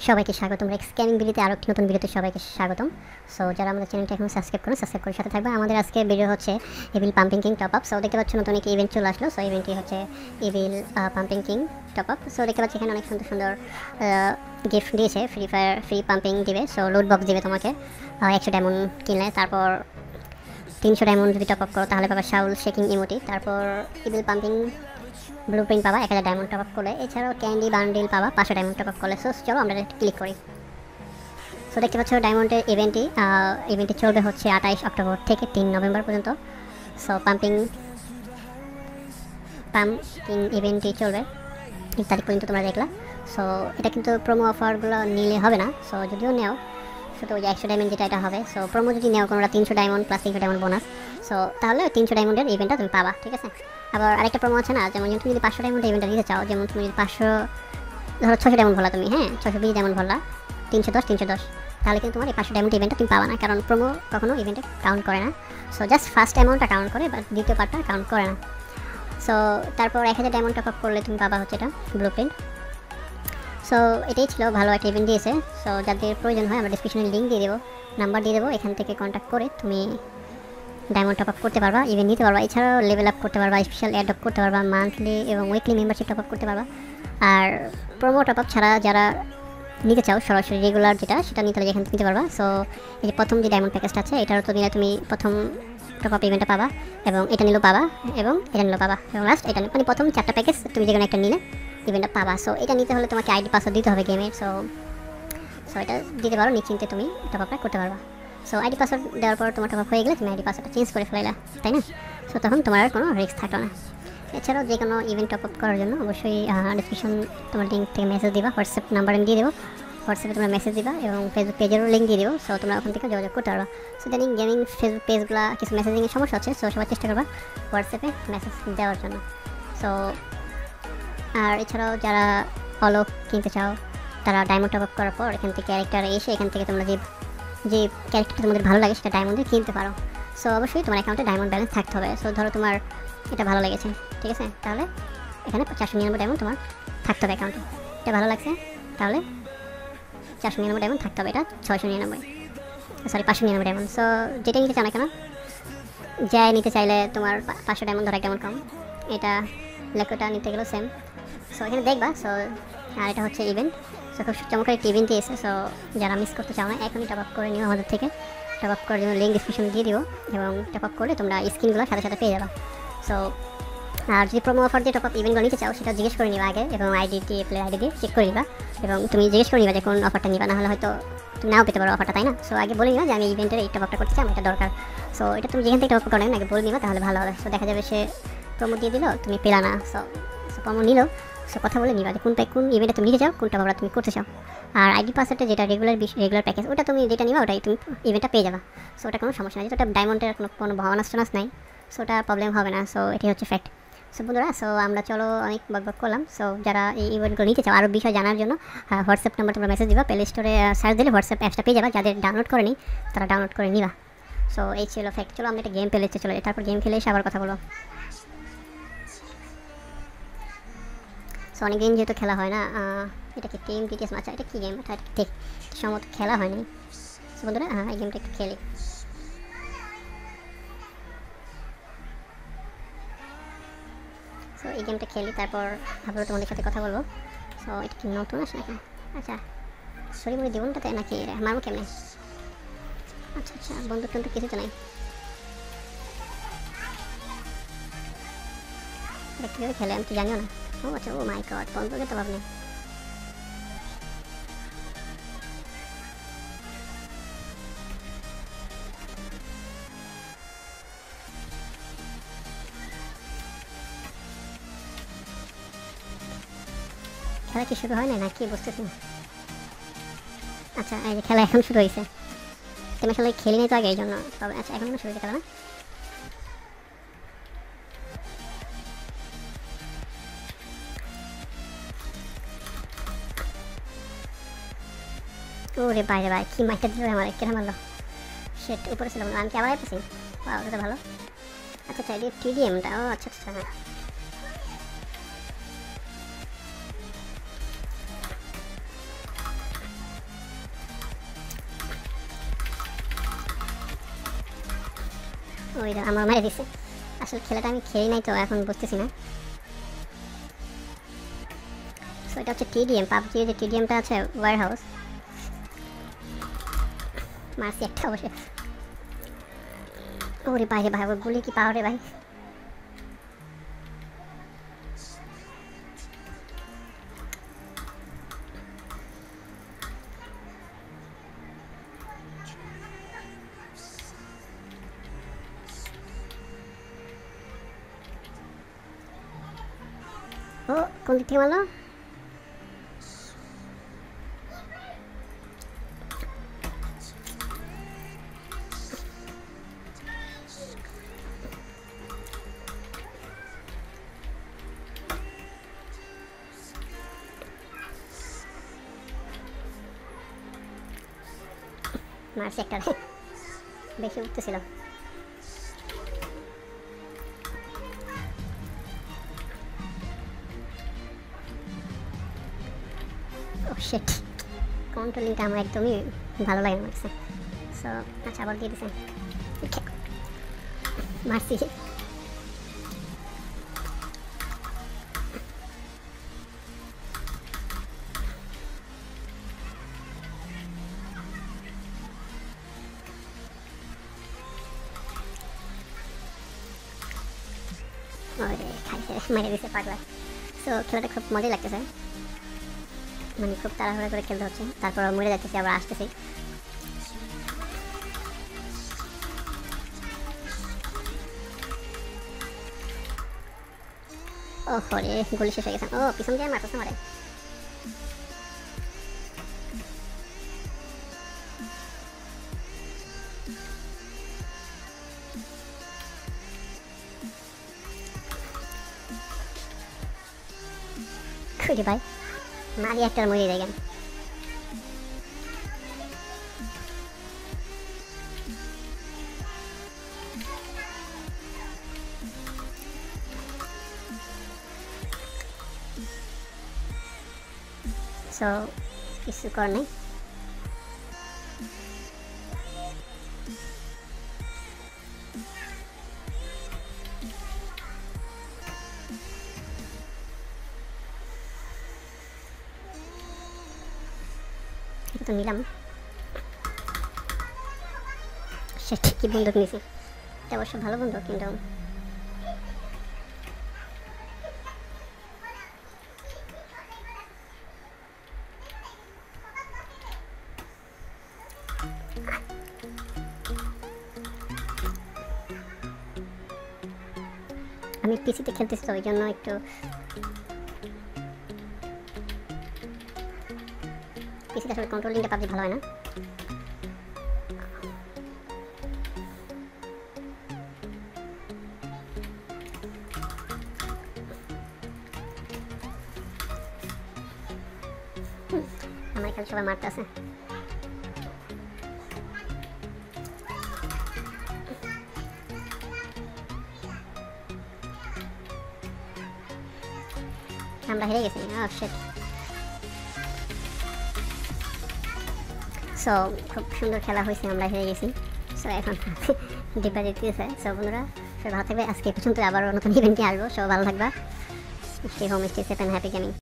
সবাইকে স্বাগতম Rex scanning ভিডিওতে আরও একটি নতুন ভিডিওতে সবাইকে স্বাগতম। সো যারা আমাদের চ্যানেলটা এখন সাবস্ক্রাইব করে সাথে থাকবে। আমাদের আজকে ভিডিও হচ্ছে evil pumping king top up. So দেখতে পাচ্ছ নতুন একটি ইভেন্ট চলে আসলো। সো ইভেন্টটি হচ্ছে evil pumping king top up. So দেখতে পাচ্ছি এখানে অনেক সুন্দর সুন্দর গিফট দিয়েছে, ফ্রি পাম্পিং দিবে। সো লোড বক্স দিবে তোমাকে 100 ডায়মন্ড কিনলে, তারপর 300 ডায়মন্ড যদি টপ আপ করো তাহলে পাবা শাউল শেকিং ইমোটি, তারপর ইভিল পাম্পিং ব্লুপ্রিন্ট পাবা 1000 ডায়মন্ড টপ আপ করলে, এছাড়াও ক্যান্ডি বান্ডিল পাবা 500 ডায়মন্ড টপ আপ করলে। সো চলো আমরা ক্লিক করি। সো দেখতে পাচ্ছ ডায়মন্ডের ইভেন্টটি চলবে হচ্ছে 28 অক্টোবর থেকে 3 নভেম্বর পর্যন্ত। সো পাম্পিং ইভেন্টটি চলবে 1 তারিখ পর্যন্ত তোমরা দেখলা। সো এটা কিন্তু প্রোমো অফারগুলো নিলে হবে না। সো যদিও নেও শুধু ওই যে 100 ডায়মন্ড যেটা এটা হবে। সো প্রোমো যদি নেও কোনোটা 300 diamond plus 300 diamond bonus, so তাহলে 300 ডায়মন্ডের ইভেন্টটা তুমি পাবা, ঠিক আছে। আবার আরেকটা প্রোমো আছে না, যেমন তুমি যদি 500 ডায়মন্ডের ইভেন্টটা নিতে চাও, যেমন তুমি যদি 500 ধরো 600 ডায়মন্ড ভরলা তুমি, হ্যাঁ 620 ডায়মন্ড ভরলা, 310 তাহলে কিন্তু তোমার এই 500 ডায়মন্ড ইভেন্টটা তুমি পাবা না, কারণ প্রোমো কখনো ইভেন্টে কাউন্ট করে না। সো জাস্ট ফার্স্ট অ্যামাউন্টটা কাউন্ট করে, বা দ্বিতীয় পার্টটা কাউন্ট করে না। সো তারপর 1000 ডায়মন্ড টপ আপ করলে তুমি পাবা হচ্ছে এটা ব্লুপ্রিন্ট। সো এটাই ছিল, ভালো একটা ইভেন্ট দিয়েছে। সো যাদের প্রয়োজন হয় আমরা ডিসক্রিপশনে লিঙ্ক দিয়ে দেবো, নাম্বার দিয়ে দেবো, এখান থেকে কন্ট্যাক্ট করে তুমি ডায়মন্ড টপ আপ করতে পারবা, ইভেন্ট নিতে পারবা, এছাড়াও লেভেল আপ করতে পারবা, স্পেশাল অ্যাড আপ করতে পারবা, মান্থলি এবং উইকলি মেম্বারশিপ টপ আপ করতে পারবা। আর প্রোমো টপ আপ ছাড়া যারা নিতে চাও সরাসরি রেগুলার সেটা নিতে হলে এখান থেকে নিতে পারবা। সো এই যে প্রথম যে ডায়মন্ড প্যাকেজটা আছে এটারও তো নিলে তুমি প্রথম টপ আপ ইভেন্টটা পাবা, এবং এটা নিলেও পাবা, এবং এটা নিলেও পাবা, এবং লাস্ট এটা মানে প্রথম 4টা প্যাকেজ তুমি যেখানে একটা নিলে ইভেন্টটা পাবা। সো এটা নিতে হলে তোমাকে আইডি পাসওয়ার্ড দিতে হবে গেমের। সো এটা দিতে পারো, নিশ্চিন্তে তুমি টপ আপটা করতে পারবা। সো আইডি পাসওয়ার্ড দেওয়ার পর তোমার টপ আপ হয়ে গেলে তুমি আইডি পাসওয়ার্ডটা চেঞ্জ করে ফেলাইলা, তাই না। সো তখন তোমার আর কোনো রিস্ক থাকলো না। এছাড়াও যে কোনো ইভেন্ট টপ আপ করার জন্য অবশ্যই ডিসক্রিপশন তোমার লিঙ্ক থেকে মেসেজ দিবা, হোয়াটসঅ্যাপ নাম্বার আমি দিয়ে দেবো, হোয়াটসঅ্যাপে তোমরা মেসেজ দিবা, এবং ফেসবুক পেজেরও লিঙ্ক দিয়ে দেবো। সো তোমরা ওখান থেকে যোগাযোগ করতে পারবা। সো ইদানিং গেমিং ফেসবুক পেজগুলো কিছু মেসেজিংয়ের সমস্যা হচ্ছে। সো সবাই চেষ্টা করবা হোয়াটসঅ্যাপে মেসেজ দেওয়ার জন্য। সো আর এছাড়াও যারা ফলো কিনতে চাও তারা ডায়মন্ড টপ আপ করার পর এখান থেকে ক্যারেক্টার এসে এখান থেকে তোমরা যে ক্যারেক্টারটা তোমাদের ভালো লাগে সেটা ডায়মন্ডে কিনতে পারো। সো অবশ্যই তোমার অ্যাকাউন্টে ডায়মন্ড ব্যালেন্স থাকতে হবে। সো ধরো তোমার এটা ভালো লেগেছে, ঠিক আছে, তাহলে এখানে 499 ডায়মন্ড তোমার থাকতে হবে অ্যাকাউন্টে। এটা ভালো লাগছে তাহলে 499 ডায়মন্ড থাকতে হবে, এটা 599 ডায়মন্ড। সো যেটা নিতে চাও না কেন, যাই নিতে চাইলে তোমার 500 ডায়মন্ড ধরো, ডায়মন্ড কম, এটা লেকোটা নিতে গেলেও সেম। সো এখানে দেখবা। সো আর এটা হচ্ছে ইভেন্ট। সো খুব চমৎকার একটি ইভেন্ট দিয়েছে। সো যারা মিস করতে চাও না এখনই টপ আপ করে নিও আমাদের থেকে। টপ আপ করার জন্য লিঙ্ক ডিসক্রিপশনে দিয়ে দিও, এবং টপ আপ করলে তোমরা স্ক্রিনগুলো সাথে সাথে পেয়ে যাবা। সো আর যদি প্রোমো অফার দিয়ে টপ আপ ইভেন্টগুলো নিতে চাও সেটা জিজ্ঞেস করে নিবা আগে, এবং প্লে আইডি দিয়ে চেক করে নিবা, এবং তুমি জিজ্ঞেস করে নিবা যে কোন অফারটা নিবা, না হলে হয়তো তুমি নাও পেতে পারো অফারটা, তাই না। সো আগে বলে নিবা যে আমি ইভেন্টের এই টপ আপটা করতে চাই, আমার এটা দরকার। সো এটা তুমি যেখান থেকে টপ আপ করো না আগে বলে নিবা, তাহলে ভালো হবে। সো দেখা যাবে সে প্রোমো দিয়ে দিল, তুমি পেলা না। সো প্রোমো নিল, সো কথা বলে নিবা যে কোন ইভেন্টে তুমি নিতে চাও, কোনটা ভাবলা তুমি করতে চাও। আর আইডি পাসওয়ার্ডে যেটা রেগুলার প্যাকেজ, ওটা তুমি যেটা নিবা ওটাই তুমি ইভেন্টটা পেয়ে যাবা। সো ওটা কোনো সমস্যা নেই, যেটা ডায়মন্ডের কোনো ভাবনাস নাই। সো ওটা প্রবলেম হবে না। সো এটাই হচ্ছে ফ্যাক্ট। সো বন্ধুরা, সো আমরা চলো অনেক বকবক করলাম। সো যারা এই ইভেন্টগুলো নিতে চাও আরও বিষয় জানার জন্য হোয়াটসঅ্যাপ নাম্বার তোমরা মেসেজ দিবা, প্লে স্টোরে সার্চ দিলে হোয়াটসঅ্যাপ অ্যাপসটা পেয়ে যাবা। যাদের ডাউনলোড করেনি তারা ডাউনলোড করে নিবা। সো এই ছিল ফ্যাক্ট। চলো আমরা একটা গেম পেলেছে, চলো তারপর গেম খেলে এসে আবার কথা বলবো। সো অনেক গেম যেহেতু খেলা হয় না, এটা কি টিম টিটিএস, আচ্ছা এটা কী গেম, এটা ঠিক সম্ভবত খেলা হয়নি। সো বন্ধুরা এই গেমটা একটু খেলি। সো এই গেমটা খেলি, তারপর আবারও তোমাদের সাথে কথা বলবো। সো এটা কি নতুন আসে নাকি? আচ্ছা সরি বলে জীবনটাতে নাকি মারবো কেমনে? আচ্ছা বন্ধু কিন্তু কিছু তো নাই। এটা কীভাবে খেলে আমি তো জানিও না। ও আচ্ছা, ও মাই গড, বন্ধুকে তো ভাবনি। খেলা কি শুরু হয় না নাকি বুঝতেছি না। আচ্ছা এই যে খেলা এখন শুরু হয়েছে, তুমি আসলে খেলি নাই তো আগে, এই জন্য। আচ্ছা এখন শুরু হয়েছে খেলা না। ওরে বাইরে ভাই, কি মাইকটা দিল আমার, কেন মারলো? সেট উপরে ছিল, আমি কি আবার পেয়েছি? ওটা ভালো। আচ্ছা এটা টিডিএমটা, ও আচ্ছা। ওই আমার মারে দিছে। আসলে খেলাটা আমি খেলি নাই তো এখন বুঝতেছি না। সো এটা হচ্ছে টিডিএম, পাবজি যে টিডিএমটা আছে ওয়ার হাউস। মারছি একটা অবশ্যই। ওরে বাইরে ভাই, ওর গুলি কি পাওয়ারে ভাই। ও কোন দিক থেকে মারলো? মারছি একটা, বেশি উঠতেছিল। ও শিট, কন্ট্রোলিংটা আমার একদমই ভালো লাগে না। সো আচ্ছা আবার দিয়ে দিছে, মারছি। খাইছে, মেরে দিছে পাগলা। সো খেলাটা খুব মজাই লাগতেছে, মানে খুব তাড়াহুড়া করে খেলতে হচ্ছে। তারপর মরে যাচ্তেছি, আবার আসতেছি। ও হরে, গুলি শেষ হয়ে গেছে। ও পিছন দিয়ে মারতেছে মারে। খুঁজে ভাই মারি একটা মরে দেখেন। সো কিছু করার নেই। তো নিলাম, সেটা কি বন্দুক নিয়েছি। এটা অবশ্য ভালো বন্দুক, কিন্তু আমি পিসিতে খেলতেছি তো ওই জন্য একটু পিসিতে আসলে কন্ট্রোলিংটা পাবজি ভালো হয় না। আমার এখানে সবাই মারতে আছে। আমরা হেরে গেছি। সো খুব সুন্দর খেলা হয়েছে, আমরা হেরে গেছি। সো এখন ডিব্বা দিতেছে। সো বন্ধুরা সবাই ভালো থাকবে। আজকে পর্যন্ত আবার নতুন ইভেন্টে আসবো। সবাই ভালো থাকবা। Stay home, stay safe and happy gaming.